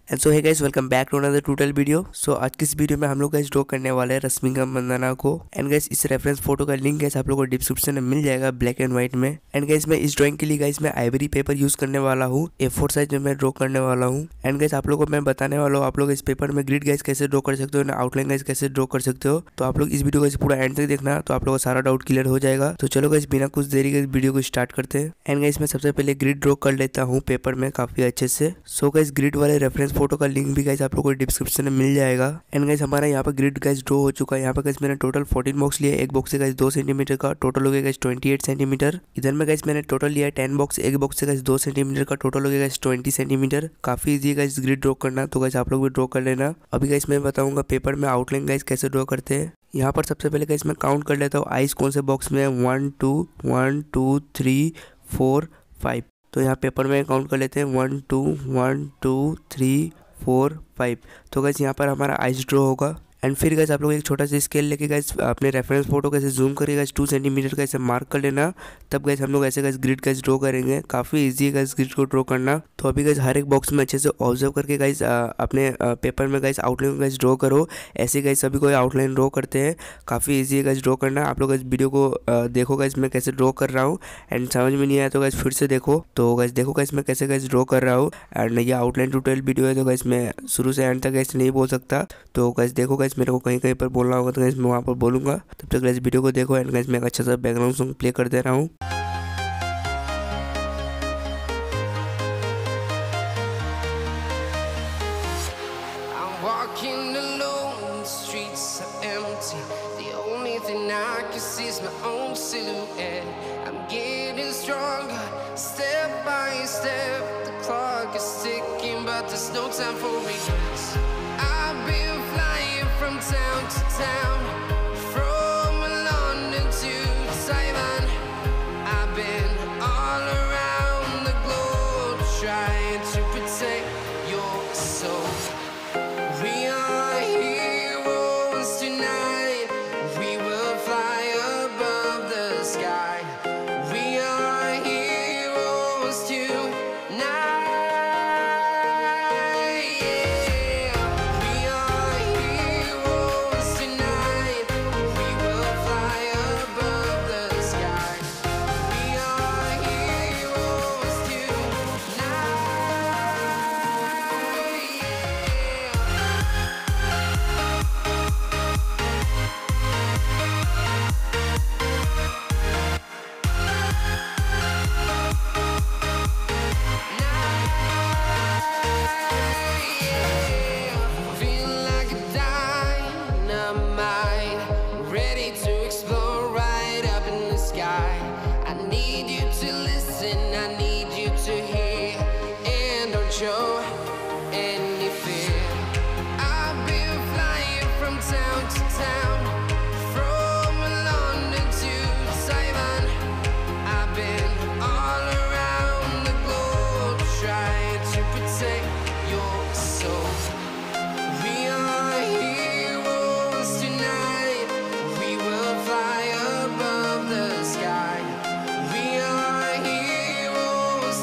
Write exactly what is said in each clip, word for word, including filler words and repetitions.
And so hey guys, welcome back to another tutorial video. So आज की इस video में हम लोग गाइस ड्रॉ करने वाले हैं रश्मिका मंदाना को। एंड गाइस इस रेफरेंस फोटो का लिंक गाइस आप लोगों को डिस्क्रिप्शन में मिल जाएगा ब्लैक एंड व्हाइट में। एंड गाइस मैं इस ड्राइंग के लिए गाइस मैं आइवरी पेपर यूज करने वाला हूँ, ए फोर साइज में मैं ड्रॉ करने वाला हूँ। एंड गाइस आप लोगों को मैं बताने वाला हूँ आप लोग इस पेपर में ग्रिड गाइस कैसे ड्रॉ कर सकते हो, आउटलाइन गाइस कैसे ड्रॉ कर सकते हो। तो आप लोग इस वीडियो को पूरा एंड तक देखना, तो आप लोगों का सारा डाउट क्लियर हो जाएगा। तो चलो गाइस बिना कुछ देरी के वीडियो को स्टार्ट करते हैं। एंड गाइस मैं सबसे पहले ग्रिड ड्रॉ कर लेता हूँ पेपर में काफी अच्छे से। सो गाइस ग्रिड वाले रेफरेंस फोटो का लिंक भी गाइस आप लोगों को डिस्क्रिप्शन में मिल जाएगा। एंड गाइस हमारा यहाँ पर ग्रिड गाइस ड्रॉ हो चुका है। यहाँ पर गाइस मैंने टोटल फोर्टीन बॉक्स लिया, एक बॉक्स से गाइस दो सेंटीमीटर का टोटल हो गया गाइस ट्वेंटी एट सेंटीमीटर। इधर में गाइस मैंने टोटल लिया टेन बॉक्स, एक बॉक्स से गाइस दो सेंटीमीटर का टोटल हो गया गाइस ट्वेंटी सेंटीमीटर। काफी इजी है गाइस ग्रिड ड्रॉ करना, तो गाइस आप लोग भी ड्रॉ कर लेना। अभी गाइस मैं बताऊंगा पेपर में आउटलाइन गाइस कैसे ड्रॉ करते हैं। यहाँ पर सबसे पहले गाइस मैं काउंट कर लेता हूँ आइस कौन से बॉक्स में है, one two one two three four five. तो यहाँ पेपर में काउंट कर लेते हैं one two one two three four five. तो गाइस यहाँ पर हमारा आइस ड्रॉ होगा। एंड फिर गाइस आप लोग एक छोटा सा स्केल लेके गाइस अपने रेफरेंस फोटो कैसे जूम करके गाइस टू सेंटीमीटर का ऐसे मार्क कर लेना। तब गाइस हम लोग ऐसे गाइस ग्रिड गाइस ड्रॉ करेंगे। काफी इजी है गाइस ग्रिड को ड्रॉ करना। तो अभी गाइस हर एक बॉक्स में अच्छे से ऑब्जर्व करके गाइस अपने पेपर में गाइस आउटलाइन गाइस ड्रॉ करो। ऐसे गाइस सभी कोई आउटलाइन ड्रॉ करते हैं। काफी इजी है गाइस ड्रॉ करना। आप लोग इस वीडियो को देखो गाइस मैं कैसे ड्रॉ कर रहा हूँ। एंड समझ में नहीं आया तो गाइस फिर से देखो। तो गाइस देखो गाइस मैं कैसे गाइस ड्रॉ कर रहा हूँ। एंड ये आउटलाइन ट्यूटोरियल वीडियो है, तो गाइस मैं शुरू से एंड तक गाइस नहीं बोल सकता। तो गाइस देखो गाइस मेरे को कहीं कहीं पर बोलना होगा तो गाइस मैं वहाँ पर बोलूँगा। तब तक गाइस वीडियो को देखो। एंड गाइस मैं एक अच्छा सा बैकग्राउंड सॉन्ग प्ले कर दे रहा हूँ। Walking alone, the streets are empty. The only thing I can see is my own silhouette. I'm getting stronger, step by step. The clock is ticking, but there's no time for regrets. I've been flying from town to town, from London to Taiwan. I've been all around the globe, trying to protect your soul. We are heroes tonight. We will fly above the sky. We are heroes tonight. Yeah. We are heroes tonight. We will fly above the sky. We are heroes tonight. Feel like a dynamite, ready to explode right up in the sky. I need you to listen, I need you to hear, and don't show any fear. I've been flying from town to town, from London to Taiwan. I've been all around the globe, trying to protect your soul. We are heroes tonight. We will fly above the sky. We are heroes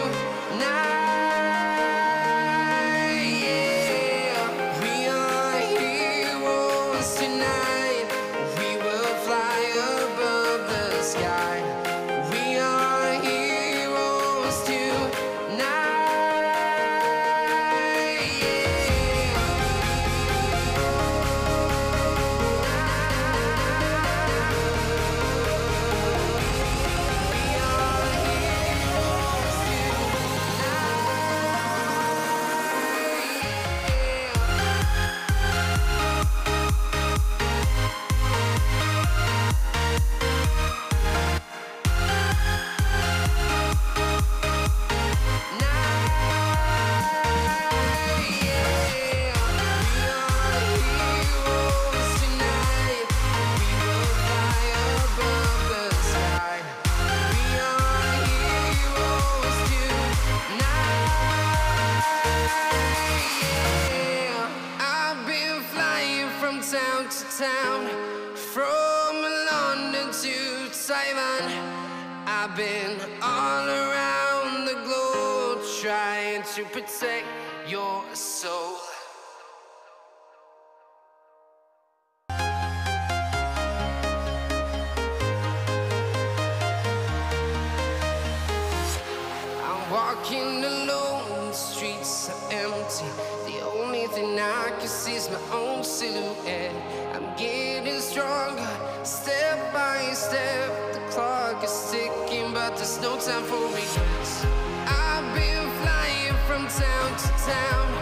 tonight. Yeah. We are heroes tonight. We will fly above the sky. We are heroes tonight. Town to town, from London to Taiwan. I've been all around the globe, trying to protect your soul. I'm walking alone, the streets are empty. The only thing I can see is my own silhouette. I'm getting stronger, step by step. The clock is ticking, but there's no time for regrets. I've been flying from town to town,